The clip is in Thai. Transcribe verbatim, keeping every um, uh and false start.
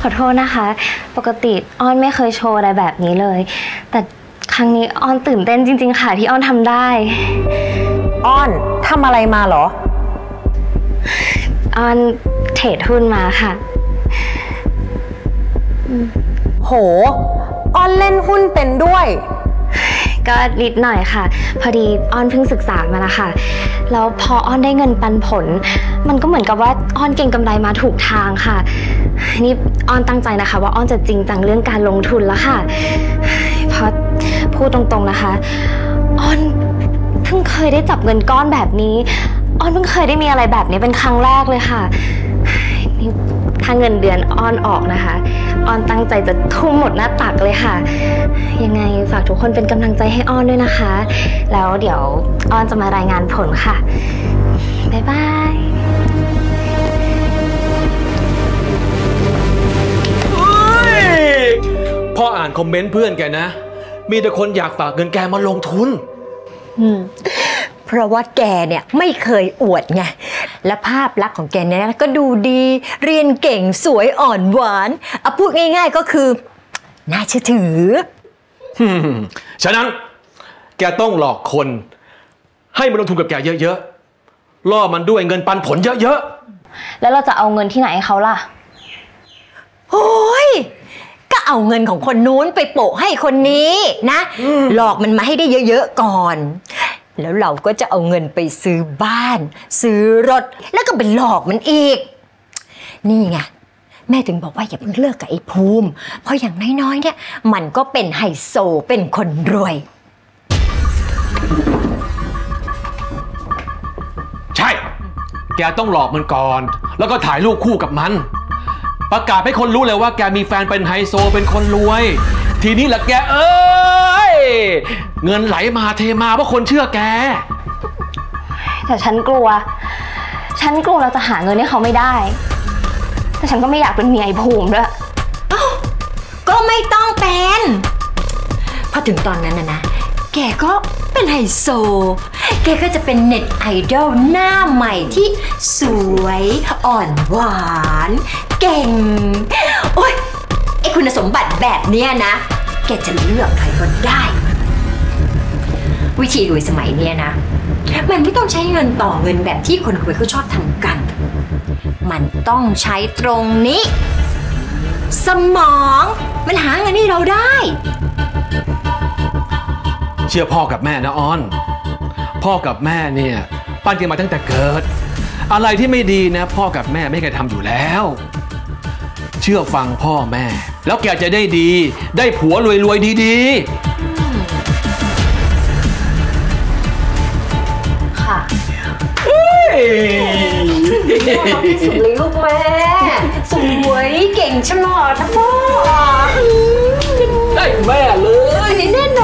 ขอโทษนะคะปกติอ้อนไม่เคยโชว์อะไรแบบนี้เลยแต่ครั้งนี้อ้อนตื่นเต้นจริงๆค่ะที่อ้อนทำได้อ้อนทำอะไรมาเหรออ้อนเทรดหุ้นมาค่ะโหอ้อนเล่นหุ้นเป็นด้วยก็นิดหน่อยค่ะพอดีอ้อนเพิ่งศึกษามาละค่ะแล้วพออ้อนได้เงินปันผลมันก็เหมือนกับว่าอ้อนเก็งกำไรมาถูกทางค่ะนี่อ้อนตั้งใจนะคะว่าอ้อนจะจริงจังเรื่องการลงทุนแล้วค่ะเพราะพูดตรงๆนะคะอ้อนเพิ่งเคยได้จับเงินก้อนแบบนี้อ้อนเพิ่งเคยได้มีอะไรแบบนี้เป็นครั้งแรกเลยค่ะนี่ถ้าเงินเดือนอ้อนออกนะคะอ้อนตั้งใจจะทุ่มหมดหน้าตักเลยค่ะยังไงฝากทุกคนเป็นกำลังใจให้อ้อนด้วยนะคะแล้วเดี๋ยวอ้อนจะมารายงานผลค่ะบ๊ายบายพ่ออ่านคอมเมนต์เพื่อนแกนะมีแต่คนอยากฝากเงินแกมาลงทุนเพราะว่าแกเนี่ยไม่เคยอวดไงและภาพลักษณ์ของแกเนี่ยก็ดูดีเรียนเก่งสวยอ่อนหวานเอาพูดง่ายๆก็คือน่าเชื่อถือฉะนั้นแกต้องหลอกคนให้มันลงทุนกับแกเยอะๆล่อมันด้วยเงินปันผลเยอะๆแล้วเราจะเอาเงินที่ไหนให้เขาล่ะโอ้ยก็เอาเงินของคนนู้นไปโปะให้คนนี้นะหลอกมันมาให้ได้เยอะๆก่อนแล้วเราก็จะเอาเงินไปซื้อบ้านซื้อรถแล้วก็ไปหลอกมันอีกนี่ไงแม่ถึงบอกว่าอย่าเพิ่งเลิกกับไอ้ภูมิเพราะอย่างน้อยๆเนี่ยมันก็เป็นไฮโซเป็นคนรวยใช่แกต้องหลอกมันก่อนแล้วก็ถ่ายรูปคู่กับมันประกาศให้คนรู้เลยว่าแกมีแฟนเป็นไฮโซเป็นคนรวยทีนี้แหละแกเอ้ยเงินไหลมาเทมาเพราะคนเชื่อแกแต่ฉันกลัวฉันกลัวเราจะหาเงินให้เขาไม่ได้แต่ฉันก็ไม่อยากเป็นเมียไอ้ภูมิด้วยก็ไม่ต้องเป็นพอถึงตอนนั้นนะนะแกก็เป็นไฮโซแกก็จะเป็นเน็ตไอดอลหน้าใหม่ที่สวยอ่อนหวานเก่งโอ๊ยไอคุณสมบัติแบบเนี้ยนะแกจะเลือกใครก็ได้วิธีรวยสมัยเนี้ยนะมันไม่ต้องใช้เงินต่อเงินแบบที่คนรวยเขาชอบทำกันมันต้องใช้ตรงนี้สมองมันหาเงินให้เราได้เชื่อพ่อกับแม่นะออนพ่อกับแม่เนี่ยปั้นกันมาตั้งแต่เกิดอะไรที่ไม่ดีนะพ่อกับแม่ไม่เคยทำอยู่แล้วเชื่อฟังพ่อแม่แล้วแกจะได้ดีได้ผัวรวยๆดีๆค่ะสุดเลยลูกแม่สวยเก่งฉลาดนะพ่อได้แม่เลยแน่น